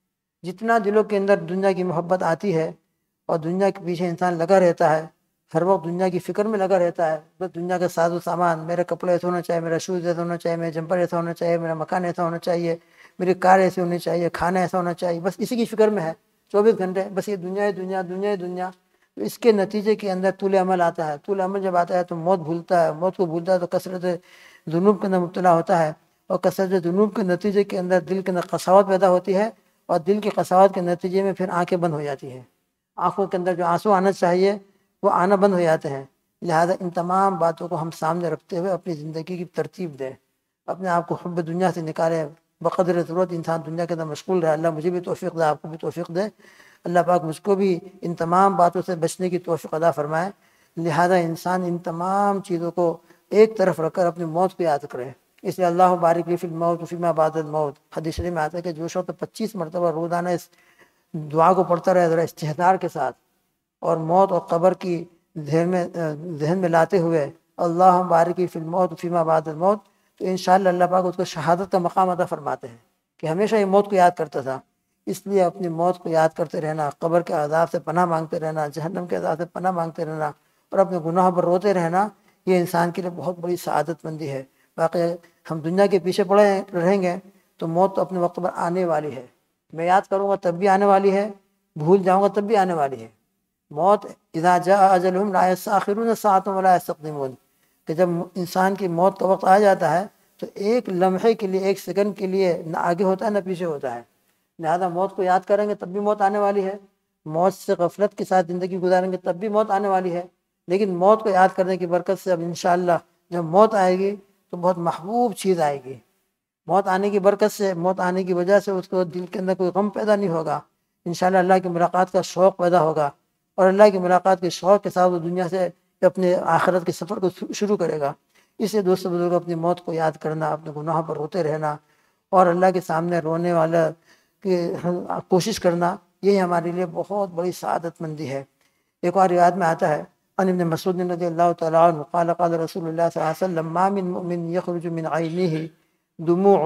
S1: جتنا دلوں کے اندر دنیا کی محبت آتی ہے اور دنیا کے پیچھے انسان لگا رہتا ہے، ہر وقت دنیا کی فکر میں لگا رہتا ہے، بس دنیا کا ساز و سامان، میرے کپڑے ایسے ہونا چاہیے، میرا شوز ایسا ہونا چاہیے، میرا جمپر ایسا ہونا چاہیے، میرا مکان ایسا ہونا چاہیے، میری کار ایسی ہونی چاہیے، کھانا ایسا ہونا چاہیے، بس اسی کی فکر میں ہے چوبیس گھنٹے، بس یہ دنیا ہے دنیا دنیا ہے دنیا۔ تو اس کے نتیجے کے اندر طول عمل آتا ہے، طول عمل جب آتا ہے تو موت بھولتا ہے، موت کو بھولتا ہے تو کثرت ذنوب کے اندر مبتلا ہوتا ہے، اور کثرت ذنوب کے نتیجے کے اندر دل کے اندر قساوت پیدا ہوتی ہے، اور دل کی قساوت کے نتیجے میں پھر آنکھیں بند ہو جاتی ہیں، آنکھوں کے اندر جو آنسو آنا چاہیے وہ آنا بند ہو جاتے ہیں۔ لہذا ان تمام باتوں کو ہم سامنے رکھتے ہوئے اپنی زندگی کی ترتیب دیں، اپنے آپ کو حب دنیا سے نکالیں، بقدر ضرورت انسان دنیا کے اندر مشغول رہے۔ اللہ مجھے بھی توفیق دے، آپ کو بھی توفیق دے، اللہ پاک مجھ کو بھی ان تمام باتوں سے بچنے کی توفیق عطا فرمائے۔ لہذا انسان ان تمام چیزوں کو ایک طرف رکھ کر اپنی موت کو یاد کرے۔ اس لیے اللہ بارک لی فی الموت فیما بعد الموت، حدیث شریف میں آتا ہے کہ جو شخص پچیس مرتبہ روزانہ اس دعا کو پڑھتا رہے ذرا استحضار کے ساتھ، اور موت اور قبر کی ذہن میں ذہن میں لاتے ہوئے اللہ بارک لی فی الموت فیما بعد الموت، تو انشاءاللہ اللہ پاک اس کو شہادت کا مقام عطا فرماتے ہیں کہ ہمیشہ یہ موت کو یاد کرتا تھا۔ اس لیے اپنی موت کو یاد کرتے رہنا، قبر کے عذاب سے پناہ مانگتے رہنا، جہنم کے عذاب سے پناہ مانگتے رہنا، اور اپنے گناہوں پر روتے رہنا، یہ انسان کے لیے بہت بڑی سعادت مندی ہے۔ باقی ہم دنیا کے پیچھے پڑے رہیں گے تو موت تو اپنے وقت پر آنے والی ہے، میں یاد کروں گا تب بھی آنے والی ہے، بھول جاؤں گا تب بھی آنے والی ہے۔ موت اذا جاء اجلهم لا يستأخرون ساعة ولا يستقدمون، کہ جب انسان کی موت کا وقت آ جاتا ہے تو ایک لمحے کے لیے، ایک سیکنڈ کے لیے نہ آگے ہوتا ہے نہ پیچھے ہوتا ہے۔ لہذا موت کو یاد کریں گے تب بھی موت آنے والی ہے، موت سے غفلت کے ساتھ زندگی گزاریں گے تب بھی موت آنے والی ہے، لیکن موت کو یاد کرنے کی برکت سے اب انشاءاللہ جب موت آئے گی تو بہت محبوب چیز آئے گی۔ موت آنے کی برکت سے، موت آنے کی وجہ سے اس کو دل کے اندر کوئی غم پیدا نہیں ہوگا، انشاءاللہ اللہ کی ملاقات کا شوق پیدا ہوگا، اور اللہ کی ملاقات کے شوق کے ساتھ وہ دنیا سے اپنے آخرت کے سفر کو شروع کرے گا۔ اس لیے دوستو بزرگ اپنی موت کو یاد کرنا، اپنے گناہوں پر روتے رہنا، اور اللہ کے سامنے رونے والا کی کوشش کرنا، یہ ہمارے لیے بہت بڑی سعادت مندی ہے۔ ایک اور روایت میں آتا ہے ان ابن مسعود رضی اللہ تعالیٰ عنہ قال قال رسول اللہ صلی اللہ علیہ وسلم ما من مؤمن يخرج من عینه دموع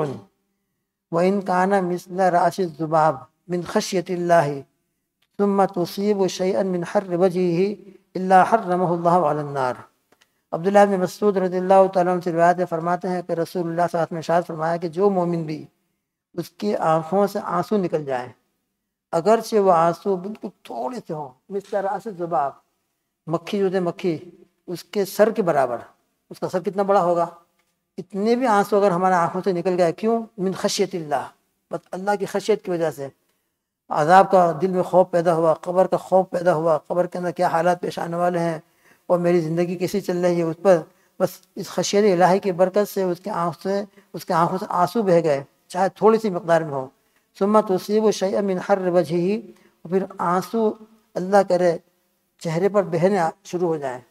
S1: وإن كان مثل رأس الذباب من خشية الله ثم تصيب شيئا من حر وجهه إلا حرمه الله على النار۔ عبداللہ بن مسعود رضی اللہ تعالیٰ عنہ سے روایت فرماتے ہیں کہ رسول اللہ صلی اللہ علیہ وسلم نے ارشاد فرمایا کہ جو مومن بھی اس کی آنکھوں سے آنسو نکل جائیں، اگرچہ وہ آنسو بالکل تھوڑے سے ہوں، مثل رأس الذباب، مکھی جو ہے مکھی اس کے سر کے برابر، اس کا سر کتنا بڑا ہوگا، اتنے بھی آنسو اگر ہمارے آنکھوں سے نکل گئے، کیوں؟ من خشیت اللہ، بس اللہ کی خشیت کی وجہ سے، عذاب کا دل میں خوف پیدا ہوا، قبر کا خوف پیدا ہوا، قبر کے اندر کیا حالات پیش آنے والے ہیں اور میری زندگی کیسی چل رہی ہے، اس پر بس اس خشیت الہی کی برکت سے اس کے آنکھ سے اس کے آنکھوں سے آنسو بہہ گئے، چاہے تھوڑی سی مقدار میں ہو۔ ثم تصیب شیئا من حر وجہہ، پھر آنسو اللہ کرے چہرے پر بہنے شروع ہو جائیں،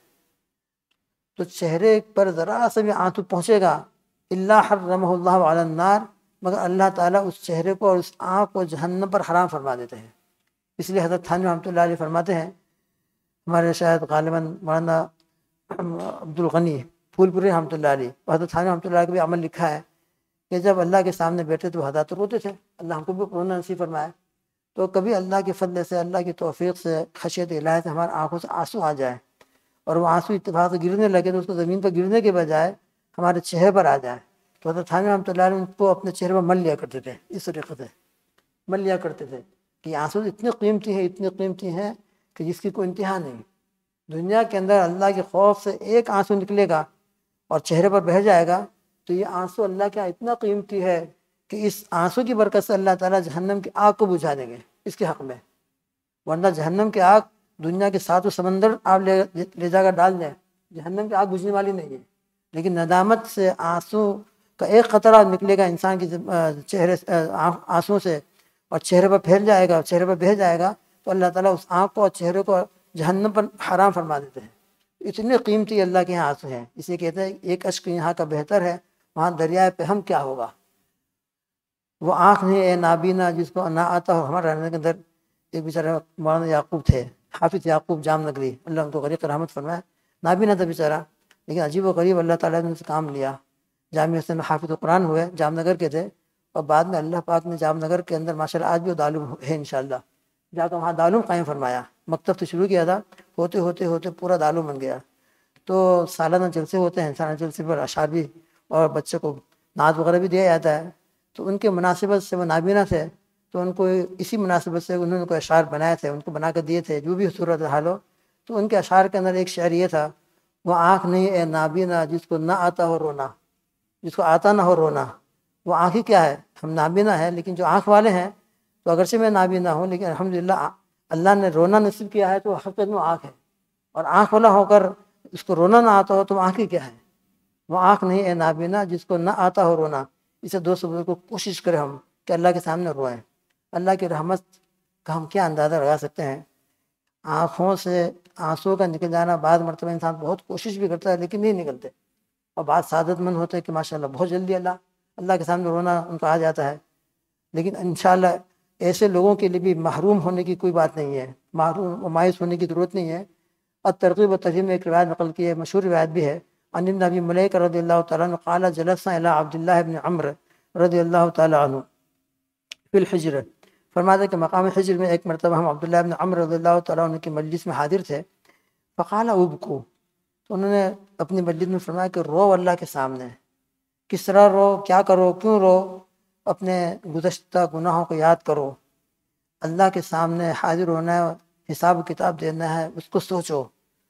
S1: تو چہرے پر ذرا سا بھی آنسو پہنچے گا، الا حرمہ اللہ علی النار، مگر اللہ تعالیٰ اس چہرے کو اور اس آنکھ کو جہنم پر حرام فرما دیتے ہیں۔ اس لیے حضرت تھانوی رحمۃ اللہ علیہ فرماتے ہیں، ہمارے شاید غالباً مولانا عبد الغنی پھول پوری رحمۃ اللہ علیہ، حضرت تھانوی رحمۃ اللہ علیہ کا بھی عمل لکھا ہے کہ جب اللہ کے سامنے بیٹھے تو حضرات تو روتے تھے، اللہ ہم کو بھی رونا نصیب فرمائے۔ تو کبھی اللہ کے فضل سے، اللہ کی توفیق سے، خشیت الہی سے ہمارے آنکھوں سے آنسو آ جائے اور وہ آنسو اتفاق سے گرنے لگے تو اس کو زمین پر گرنے کے بجائے ہمارے چہرے پر آ جائے، تو حضرت تھانوی رحمۃ اللہ علیہ ان کو اپنے چہرے پر مل لیا کرتے تھے، اس طریقے سے مل لیا کرتے تھے کہ آنسو اتنے قیمتی ہیں، اتنے قیمتی ہیں کہ جس کی کوئی انتہا نہیں۔ دنیا کے اندر اللہ کے خوف سے ایک آنسو نکلے گا اور چہرے پر بہہ جائے گا تو یہ آنسو اللہ کے اتنا قیمتی ہے کہ اس آنسو کی برکت سے اللہ تعالیٰ جہنم کی آگ کو بجھا دیں گے اس کے حق میں، ورنہ جہنم کی آگ دنیا کے ساتوں سمندر آپ لے لے جا کر ڈال دیں، جہنم کی آگ بجھنے والی نہیں ہے، لیکن ندامت سے آنسو کا ایک قطرہ نکلے گا انسان کی چہرے آنسو سے اور چہرے پر پھیل جائے گا، چہرے پر بہہ جائے گا تو اللہ تعالیٰ اس آنکھ کو اور چہرے کو جہنم پر حرام فرما دیتے ہیں۔ اتنے قیمتی اللہ کے یہاں آنسو ہیں، اسے کہتے ہیں ایک اشک یہاں کا بہتر ہے وہاں دریائے پہ ہم کیا ہوگا۔ وہ آنکھ نہیں اے نابینا جس کو نہ آتا ہو۔ ہمارے رہنے کے اندر ایک بیچارہ مولانا یعقوب تھے، حافظ یعقوب جام نگری، اللہ ان کو غریق رحمت فرمائے، نابینا تھا بیچارہ، لیکن عجیب و غریب اللہ تعالیٰ نے ان سے کام لیا، جامعہ حسین میں حافظ قرآن ہوئے، جام نگر کے تھے، اور بعد میں اللہ پاک نے جام نگر کے اندر ماشاء اللہ آج بھی وہ دارالعلوم ہے انشاءاللہ، جا کر وہاں دارالعلوم قائم فرمایا، مکتب تو شروع کیا تھا، ہوتے ہوتے ہوتے پورا دارالعلوم بن گیا۔ تو سالانہ جلسے ہوتے ہیں، سالانہ جلسے پر اشعار بھی اور بچے کو نعت وغیرہ بھی دیا جاتا ہے، تو ان کے مناسبت سے وہ نابینا تھے، تو ان کو اسی مناسبت سے انہوں نے کوئی اشعار بنائے تھے، ان کو بنا کر دیے تھے، جو بھی صورت حال ہو۔ تو ان کے اشعار کے اندر ایک شعر یہ تھا، وہ آنکھ نہیں اے نابینا جس کو نہ آتا ہو رونا، جس کو آتا نہ ہو رونا۔ وہ آنکھ ہی کیا ہے، ہم نابینا ہیں لیکن جو آنکھ والے ہیں، تو اگرچہ میں نابینا ہوں لیکن الحمدللہ اللہ نے رونا نصیب کیا ہے تو حقیقت میں آنکھ ہے، اور آنکھ والا ہو کر اس کو رونا نہ آتا ہو تو آنکھ ہی کیا ہے۔ وہ آنکھ نہیں اے نابینا جس کو نہ آتا ہو رونا۔ اسے دوست بزرگ کو کوشش کریں ہم کہ اللہ کے سامنے روئیں۔ اللہ کی رحمت کا ہم کیا اندازہ لگا سکتے ہیں، آنکھوں سے آنسو کا نکل جانا بعض مرتبہ انسان بہت کوشش بھی کرتا ہے لیکن نہیں نکلتے، اور بعض سعادت مند ہوتے ہیں کہ ماشاءاللہ بہت جلدی اللہ اللہ کے سامنے رونا ان کو آ جاتا ہے۔ لیکن انشاءاللہ ایسے لوگوں کے لیے بھی محروم ہونے کی کوئی بات نہیں ہے، محروم و مایوس ہونے کی ضرورت نہیں ہے۔ اور ترغیب و ترہیب میں ایک روایت نقل کی ہے، مشہور روایت بھی ہے، عن ابن ابی ملیکہ رضی اللہ تعالیٰ عنہ قال جلسنا الی عبداللہ بن عمرو رضی اللہ تعالیٰ عنہ فی الحجر، فرماتے کہ مقام حجر میں ایک مرتبہ ہم عبداللہ بن عمرو رضی اللہ تعالیٰ عنہ کی مجلس میں حاضر تھے، فقال ابکو، تو انہوں نے اپنی مجلس میں فرمایا کہ رو اللہ کے سامنے، کس طرح رو، کیا کرو، کیوں رو، اپنے گزشتہ گناہوں کو یاد کرو، اللہ کے سامنے حاضر ہونا ہے، حساب و کتاب دینا ہے، اس کو سوچو،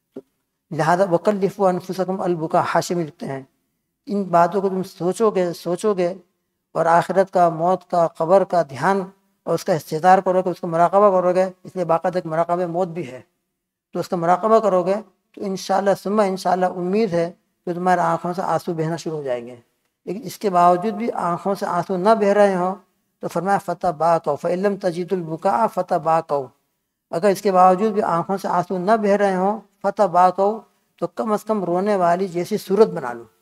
S1: لہذا وکلفوا انفسکم البکا، حاشی میں لکھتے ہیں ان باتوں کو تم سوچو گے سوچو گے اور آخرت کا، موت کا، قبر کا دھیان اور اس کا استحضار کرو گے، اس کا مراقبہ کرو گے، اس لیے باقاعدہ ایک مراقبہ موت بھی ہے، تو اس کا مراقبہ کرو گے تو انشاءاللہ ثم انشاءاللہ امید ہے کہ تمہارے آنکھوں سے آنسو بہنا شروع ہو جائیں گے۔ لیکن اس کے باوجود بھی آنکھوں سے آنسو نہ بہہ رہے ہوں تو فرمایا فتح باکو فإن لم تجدوا البکاء فتح باکو، اگر اس کے باوجود بھی آنکھوں سے آنسو نہ بہہ رہے ہوں فتح باکو، تو کم از کم رونے والی جیسی صورت بنا لو،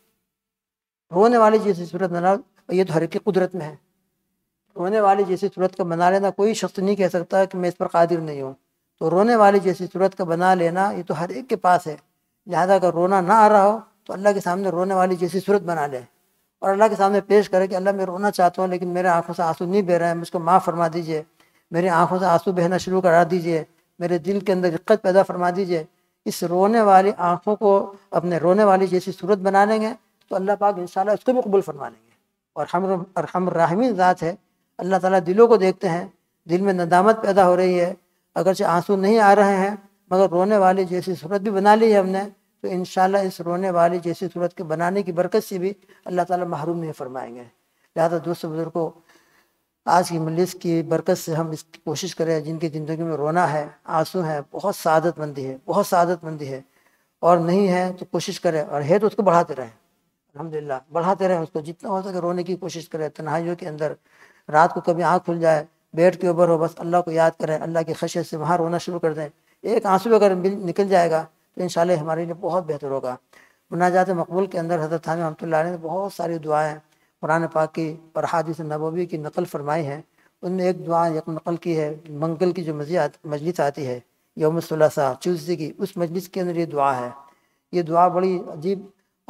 S1: رونے والی جیسی صورت بنا لو، یہ تو ہر ایک کی قدرت میں ہے، رونے والی جیسی صورت کا بنا لینا کوئی شخص نہیں کہہ سکتا کہ میں اس پر قادر نہیں ہوں، تو رونے والی جیسی صورت کا بنا لینا یہ تو ہر ایک کے پاس ہے، لہذا اگر رونا نہ آ رہا ہو تو اللہ کے سامنے رونے والی جیسی صورت بنا لے اور اللہ کے سامنے پیش کرے کہ اللہ میں رونا چاہتا ہوں لیکن میرے آنکھوں سے آنسو نہیں بہہ رہے ہیں، مجھ کو معاف فرما دیجئے، میری آنکھوں سے آنسو بہنا شروع کرا دیجئے، میرے دل کے اندر رقت پیدا فرما دیجئے۔ اس رونے والی آنکھوں کو اپنے رونے والی جیسی صورت بنا لیں گے تو اللہ پاک انشاءاللہ اس کو بھی قبول فرما لیں گے، اور ہم ارحم الراحمین ذات ہے، اللہ تعالیٰ دلوں کو دیکھتے ہیں، دل میں ندامت پیدا ہو رہی ہے، اگرچہ آنسو نہیں آ رہے ہیں مگر رونے والی جیسی صورت بھی بنا لی ہے ہم نے، تو انشاءاللہ اس رونے والی جیسی صورت کے بنانے کی برکت سے بھی اللہ تعالیٰ محروم نہیں فرمائیں گے۔ لہذا دوست بزرگوں، آج کی مجلس کی برکت سے ہم اس کی کوشش کریں، جن کی زندگی میں رونا ہے، آنسو ہے، بہت سعادت مندی ہے، بہت سعادت مندی ہے، اور نہیں ہے تو کوشش کریں، اور ہے تو اس کو بڑھاتے رہیں، الحمدللہ بڑھاتے رہیں اس کو، جتنا ہو سکے رونے کی کوشش کریں، تنہائیوں کے اندر رات کو کبھی آنکھ کھل جائے، بیٹھ کے اوپر ہو، بس اللہ کو یاد کریں، اللہ کی خشیت سے وہاں رونا شروع کر دیں، ایک آنسو اگر نکل جائے گا تو انشاءاللہ ہمارے لیے بہت بہتر ہوگا۔ مناجات مقبول کے اندر حضرت تھانوی رحمۃ اللہ علیہ نے بہت ساری دعائیں قرآن پاک کی اور حدیث نبوی کی نقل فرمائی ہیں، ان میں ایک دعا یک نقل کی ہے، منگل کی جو مجلس آتی ہے یوم الثلاثاء، ٹیوزڈے کی، اس مجلس کے اندر یہ دعا ہے، یہ دعا بڑی عجیب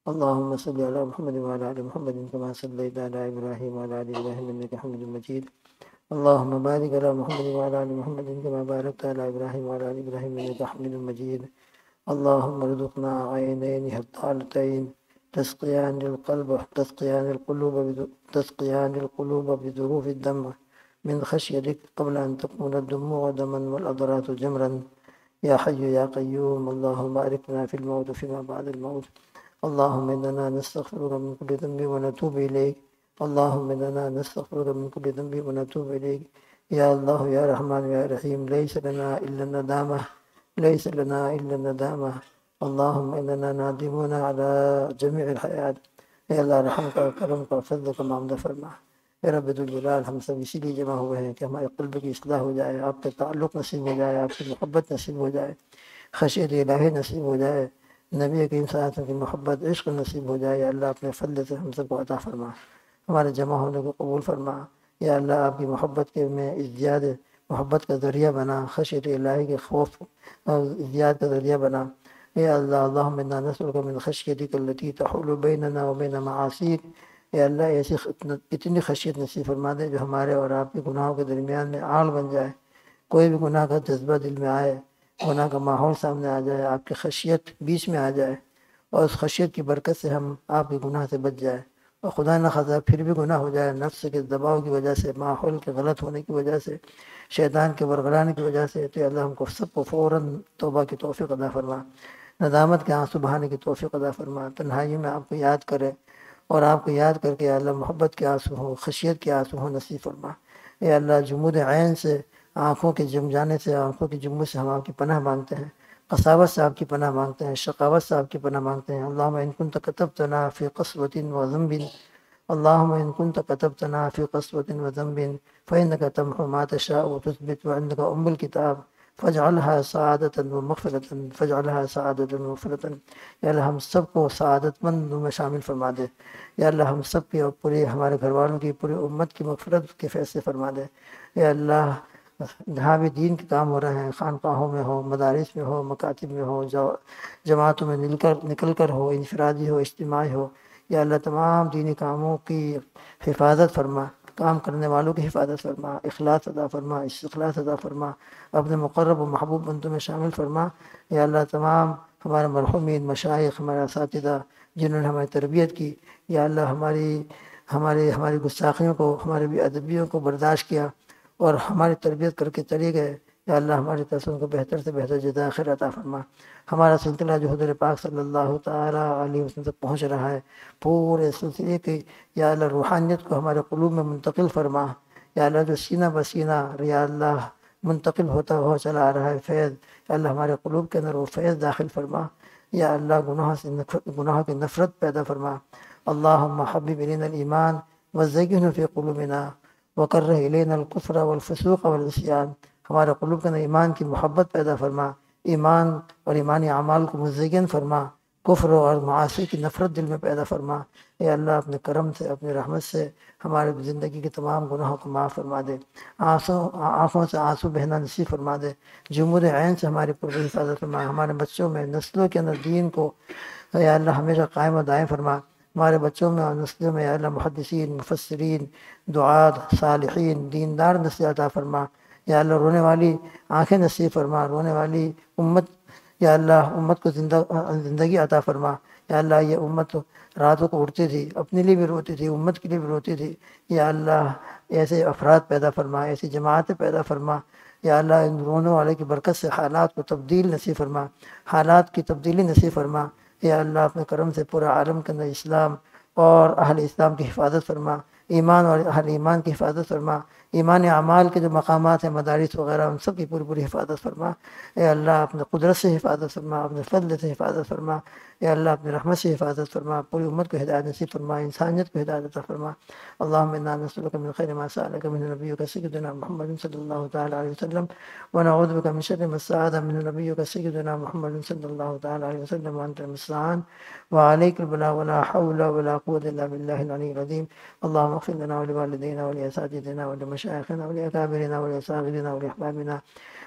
S1: اللهم صل على محمد وعلى آل محمد كما صليت على إبراهيم وعلى آل إبراهيم إنك حميد مجيد. اللهم بارك على محمد وعلى آل محمد كما باركت على إبراهيم وعلى آل إبراهيم إنك حميد مجيد. اللهم ارزقنا عينين هطالتين تسقيان القلب تسقيان القلوب تسقيان القلوب بظروف الدم من خشيتك قبل أن تكون الدموع دما والأضرات جمرا. يا حي يا قيوم. اللهم باركنا في الموت فيما بعد الموت. اللهم إننا نستغفرك من كل ذنب ونتوب إليك. اللهم إننا نستغفرك من كل ذنب ونتوب إليك. يا الله يا رحمن يا رحيم. ليس لنا إلا الندامة ليس لنا إلا الندامة. اللهم إننا نادمون على جميع الحياة. اے اللہ رحم کا کرم کا فضل کا معاملہ فرما. اے رب ذوالجلال ہم سب اسی لیے جمع ہوئے ہیں کہ ہمارے قلب کی اصلاح ہو جائے، آپ کے تعلق نصیب ہو جائے، آپ کی محبت نصیب ہو جائے، خشیت الہی نصیب ہو جائے، نبی کریم صلی اللہ علیہ وسلم کی محبت عشق نصیب ہو جائے. یا اللہ اپنے فضل سے ہم سب کو عطا فرما، ہمارے جمع ہونے کو قبول فرما. یا اللہ آپ کی محبت کے میں ازدیاد محبت کا ذریعہ بنا، خشیت الہی کے خوف ازدیاد کا ذریعہ بنا. یا اللہ اللہم انا نسألک من خشیتک التی تحول بیننا و بین معاصیک. یا اللہ ایسی اتنی خشیت نصیب فرما دے جو ہمارے اور آپ کے گناہوں کے درمیان میں آڑ بن جائے. کوئی بھی گناہ کا جذبہ دل میں آئے، گناہ کا ماحول سامنے آ جائے، آپ کی خشیت بیچ میں آ جائے اور اس خشیت کی برکت سے ہم آپ کے گناہ سے بچ جائے. اور خدا نہ خواستہ پھر بھی گناہ ہو جائے، نفس کے دباؤ کی وجہ سے، ماحول کے غلط ہونے کی وجہ سے، شیطان کے ورغلانے کی وجہ سے، تو اللہ ہم کو سب کو فوراً توبہ کی توفیق عطا فرما، ندامت کے آنسو بہانے کی توفیق عطا فرما. تنہائی میں آپ کو یاد کرے اور آپ کو یاد کر کے یا اللہ محبت کے آنسو ہو، خشیت کے آنسو ہو نصیب فرما. اے اللہ جمود عین سے، آنکھوں کے جم جانے سے، آنکھوں کی جمود سے ہم آپ کی پناہ مانگتے ہیں، قساوت سے آپ کی پناہ مانگتے ہیں، شقاوت سے آپ کی پناہ مانگتے ہیں. اللہم ان کنت کتبتنا فی قسوۃ و ذنب اللہم ان کنت کتبتنا فی قسوۃ و ذنب فإنک تمحو ما تشاء وتثبت وعندک ام الکتاب فاجعلها سعادة ومغفرة فاجعلها سعادة ومغفرة. یا اللہ ہم سب کو سعادت مند میں شامل فرما دے. یا اللہ ہم سب کی اور پورے ہمارے گھر والوں کی، پوری امت کی مغفرت کے فیصلے فرما دے. یا اللہ جہاں بھی دین کے کام ہو رہے ہیں، خانقاہوں میں ہو، مدارس میں ہو، مکاتب میں ہو، جماعتوں میں نکل کر نکل کر ہو، انفرادی ہو، اجتماعی ہو، یا اللہ تمام دینی کاموں کی حفاظت فرما، کام کرنے والوں کی حفاظت فرما، اخلاص عطا فرما، استخلاص عطا فرما، اپنے مقرب و محبوب بندوں میں شامل فرما. یا اللہ تمام ہمارے مرحومین مشائخ، ہمارے اساتذہ جنہوں نے ہماری تربیت کی، یا اللہ ہماری ہماری ہماری گستاخیوں کو، ہماری بے ادبیوں کو برداشت کیا اور ہماری تربیت کر کے چلے گئے. یا اللہ ہماری قسم کو بہتر سے بہتر جزائے خیر عطا فرما. ہمارا سلسلہ جو حضور پاک صلی اللہ تعالیٰ علیہ وسلم تک پہنچ رہا ہے، پورے سلسلے کی یا اللہ روحانیت کو ہمارے قلوب میں منتقل فرما. یا اللہ جو سینہ بسینہ یا اللہ منتقل ہوتا ہوا چلا آ رہا ہے فیض، یا اللہ ہمارے قلوب کے اندر وہ فیض داخل فرما. یا اللہ گناہ سے نفرت گناہوں کی نفرت پیدا فرما. اللہم حبب الینا الایمان وزینہ فی قلوبنا وکرہ الینا الکفر والفسوق والعصیان. ہمارے قلوب کے اندر ایمان کی محبت پیدا فرما، ایمان اور ایمانی اعمال کو مزین فرما، کفر اور معاصی کی نفرت دل میں پیدا فرما. اے اللہ اپنے کرم سے، اپنی رحمت سے ہمارے زندگی کے تمام گناہوں کو معاف فرما دے، آنسوں آنکھوں سے آنسو بہنا نصیب فرما دے، جمود عین سے ہماری پر حفاظت فرما. ہمارے بچوں میں، نسلوں کے اندر دین کو یا اللہ ہمیشہ قائم و دائم فرما. ہمارے بچوں میں اور نسلوں میں یا اللہ محدثین، مفسرین، دعات، صالحین، دیندار نسل عطا فرما. یا اللہ رونے والی آنکھیں نصیب فرما، رونے والی امت یا اللہ امت کو زندہ زندگی عطا فرما. یا اللہ یہ امت راتوں کو اٹھتی تھی، اپنے لیے بھی روتی تھی، امت کے لیے بھی روتی تھی. یا اللہ ایسے افراد پیدا فرما، ایسی جماعتیں پیدا فرما. یا اللہ ان رونے والے کی برکت سے حالات کو تبدیل نصیب فرما، حالات کی تبدیلی نصیب فرما. یا اللہ اپنے کرم سے پورا عالم کے اندر اسلام اور اہل اسلام کی حفاظت فرما، ایمان اور اہل ایمان کی حفاظت فرما. ایمان اعمال کے جو مقامات ہیں، مدارس وغیرہ، ان سب کی پوری پوری حفاظت فرما. اے اللہ اپنے قدرت سے حفاظت فرما، اپنے فضل سے حفاظت فرما. اے اللہ اپنے رحمت سے حفاظت فرما، پوری امت کو ہدایت نصیب فرما، انسانیت کو ہدایت عطا فرما. اللہم انا نسألک من خیر ما سألک من نبیک سیدنا محمد صلی اللہ تعالی علیہ وسلم ونعوذ بک من شر ما استعاذ من نبیک سیدنا محمد صلی اللہ تعالی علیہ وسلم وانت المستعان وعلیک البلاغ ولا حول ولا قوة الا باللہ العلی العظیم. اللہم اغفر لنا ولوالدینا ولاساتذتنا ولمشایخنا ولاکابرنا ولاصاغرنا ولاحبابنا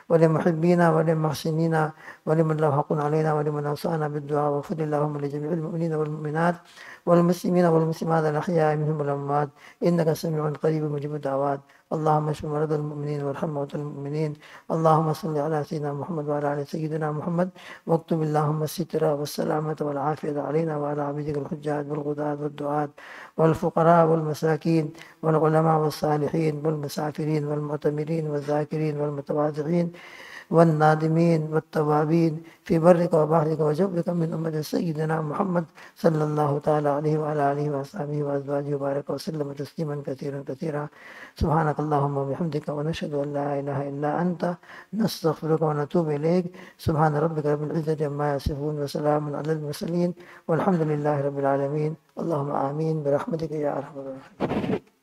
S1: ولمحبينا ولمحسنينا ولمن له حق علينا ولمن أوصانا بالدعاء، واغفر اللهم لجميع المؤمنين والمؤمنات والمسلمين والمسلمات الأحياء منهم والأموات إنك سميع قريب مجيب الدعوات. اللهم اشف مرضى المؤمنين وارحم موتى المؤمنين. اللهم صل على سيدنا محمد وعلى آل سيدنا محمد، واكتب اللهم الستر والسلامة والعافية علينا وعلى عبيدك الحجاج والغداة والدعاة والفقراء والمساكين والعلماء والصالحين والمسافرين والمعتمرين والذاكرين والمتواضعين والنادمين والتوابين في برك وبحرك وجبرك من أمة سيدنا محمد صلى الله تعالى عليه وعلى آله وأصحابه وأزواجه وبارك وسلم تسليما كثيرا كثيرا. سبحانك اللهم وبحمدك ونشهد أن لا إله إلا أنت نستغفرك ونتوب إليك. سبحان ربك رب العزة عما يصفون وسلام على المرسلين والحمد لله رب العالمين. اللهم آمين برحمتك يا أرحم الراحمين.